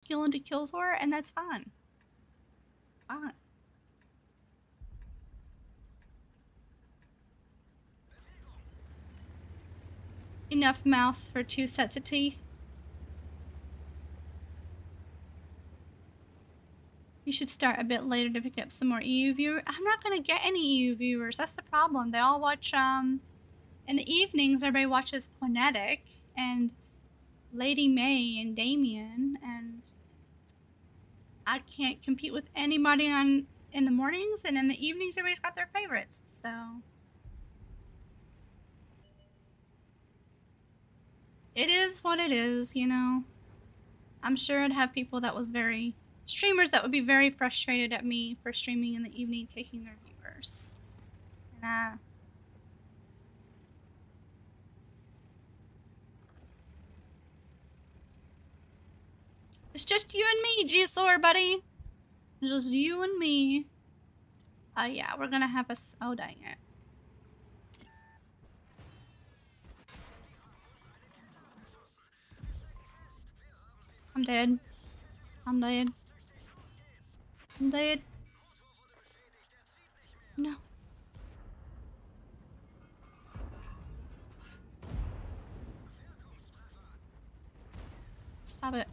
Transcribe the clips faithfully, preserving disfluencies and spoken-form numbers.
kill into Killzor, and that's fine. Fine. Enough mouth for two sets of teeth. You should start a bit later to pick up some more E U viewers. I'm not gonna get any E U viewers. That's the problem. They all watch, um, in the evenings, everybody watches Quanetic and Lady May and Damien, and I can't compete with anybody on in the mornings, and in the evenings, everybody's got their favorites, so. It is what it is, you know. I'm sure I'd have people that was very, streamers that would be very frustrated at me for streaming in the evening, taking their viewers. And, uh, it's just you and me, G-Sor, buddy. Just you and me. Uh, yeah, we're gonna have a, oh dang it. I'm dead. I'm dead. I'm dead. No. Stop it.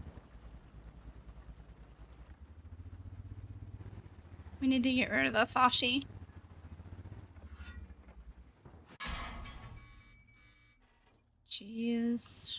We need to get rid of the Fashi. Jeez.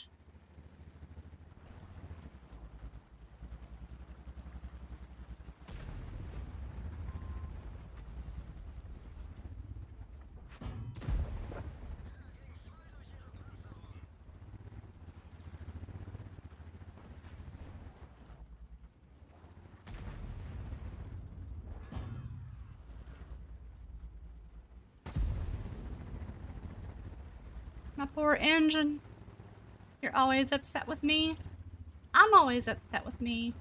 My poor engine. You're always upset with me. I'm always upset with me.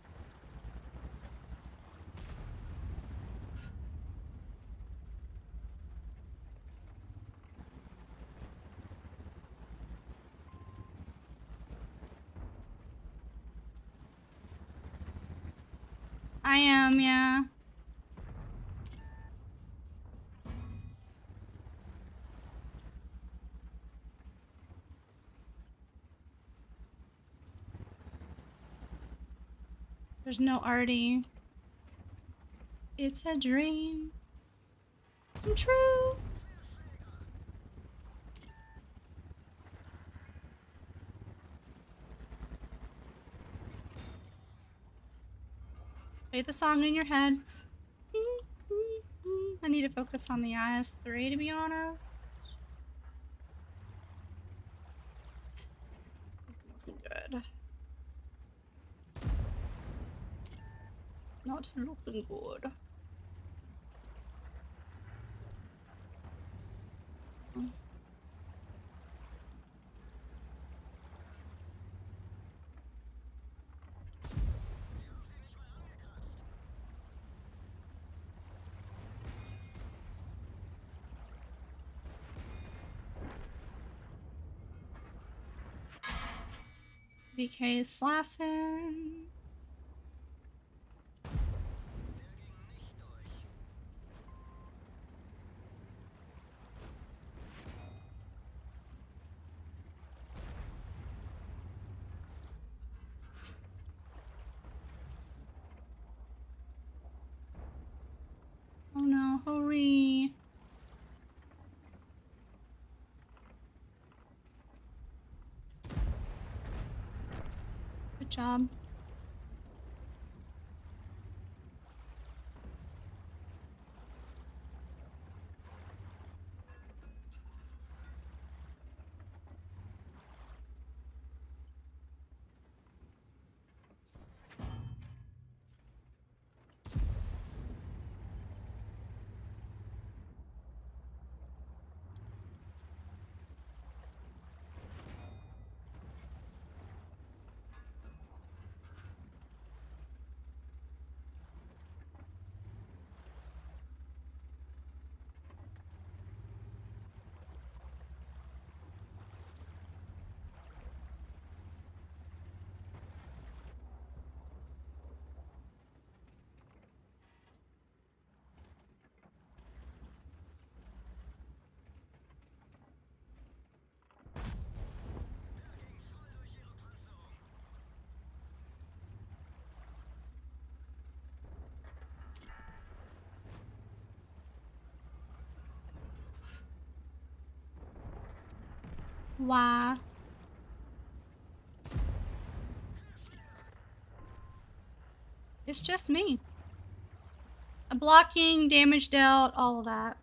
I am, yeah. There's no arty. It's a dream come true. Play the song in your head. I need to focus on the I S three, to be honest. This isn't looking good. It's not looking good. B K is slashing. Oh no, hurry. Good job. Why? It's just me. A blocking, damage dealt, all of that.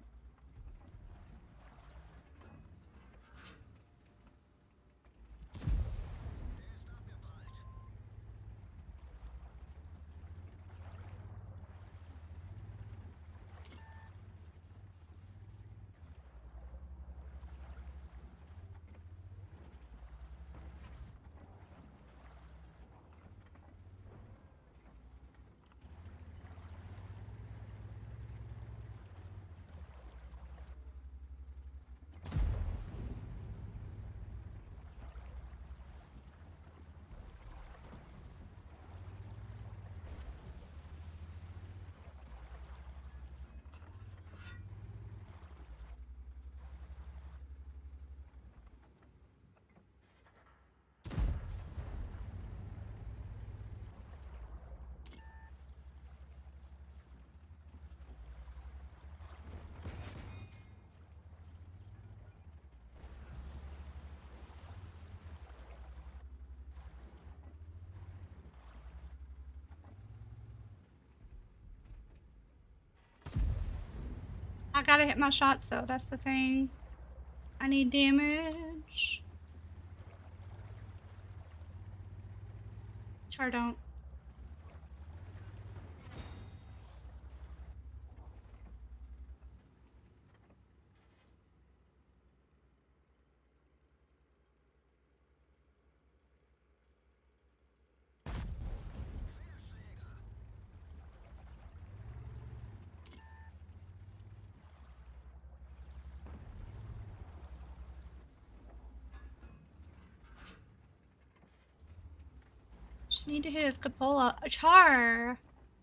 I gotta hit my shots though, that's the thing. I need damage. Char don't. Just need to hit his cupola. A char!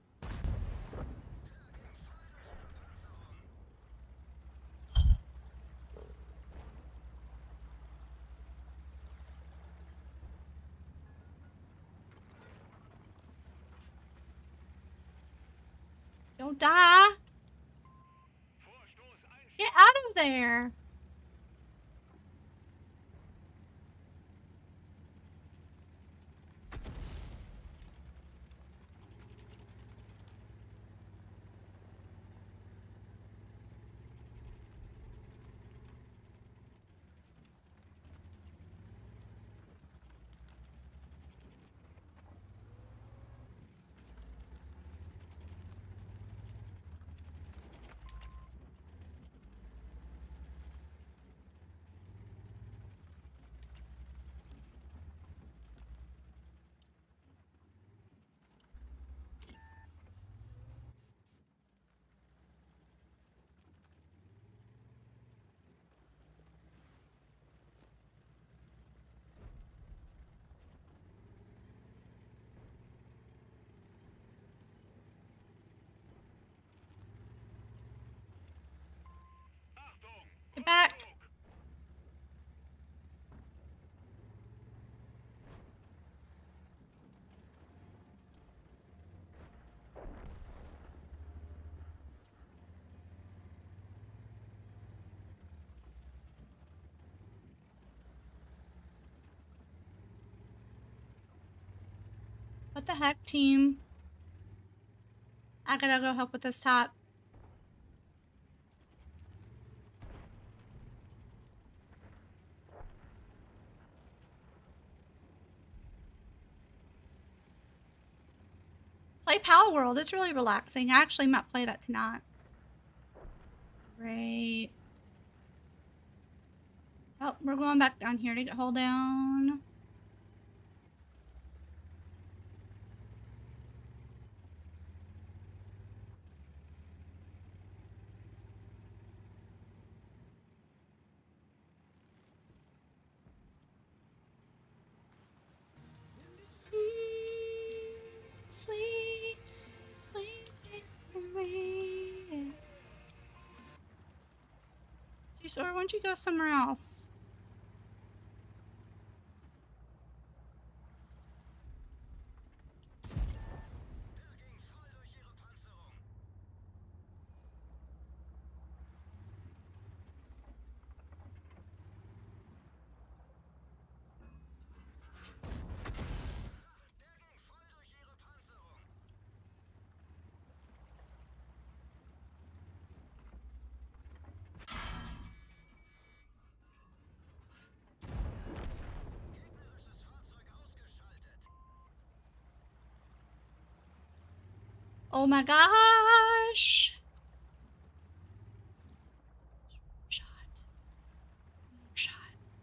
Don't die! Get out of there! Get back! What the heck, team? I gotta go help with this top. Play Power World. It's really relaxing. I actually might play that tonight. Great. Oh, we're going back down here to get hold down. Sweet, sweet victory. Jeez, or why don't you go somewhere else? Oh my gosh. Shot. Shot.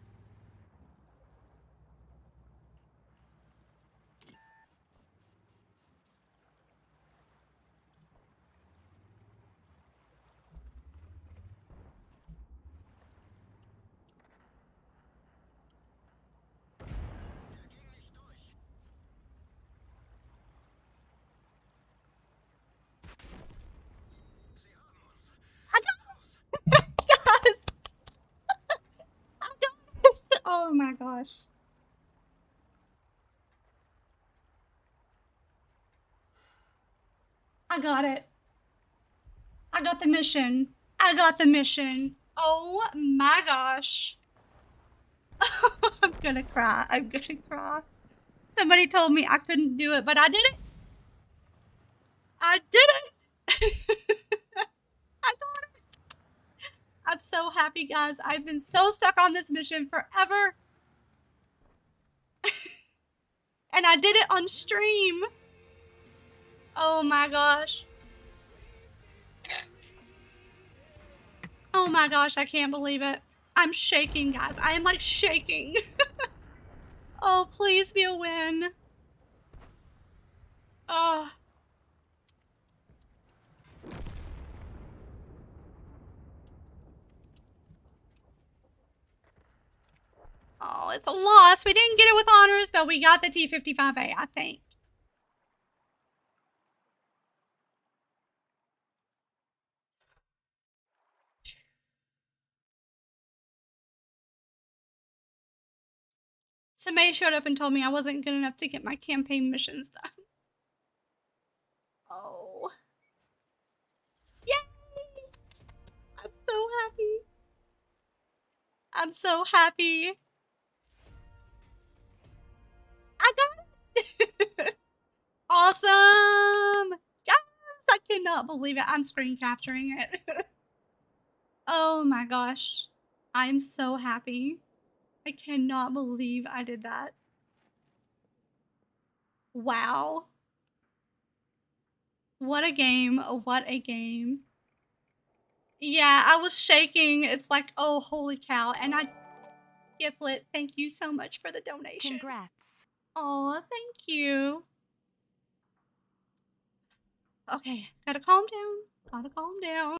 I got Guys, I got it. Oh my gosh. I got it. I got the mission. I got the mission. Oh my gosh. I'm gonna cry. I'm gonna cry. Somebody told me I couldn't do it, but I did it. I did it. I got it. I'm so happy, guys. I've been so stuck on this mission forever. And I did it on stream. Oh my gosh. Oh my gosh, I can't believe it. I'm shaking, guys. I am like shaking. Oh, please be a win. Oh. Oh, it's a loss. We didn't get it with honors, but we got the T fifty-five A, I think. Somebody showed up and told me I wasn't good enough to get my campaign missions done. Oh. Yay! I'm so happy. I'm so happy. I got it. Awesome. Yes, I cannot believe it. I'm screen capturing it. Oh my gosh. I'm so happy. I cannot believe I did that. Wow. What a game. What a game. Yeah, I was shaking. It's like, oh, holy cow. And I, Giplet, thank you so much for the donation. Congrats. Oh, thank you. Okay, gotta calm down. Gotta calm down.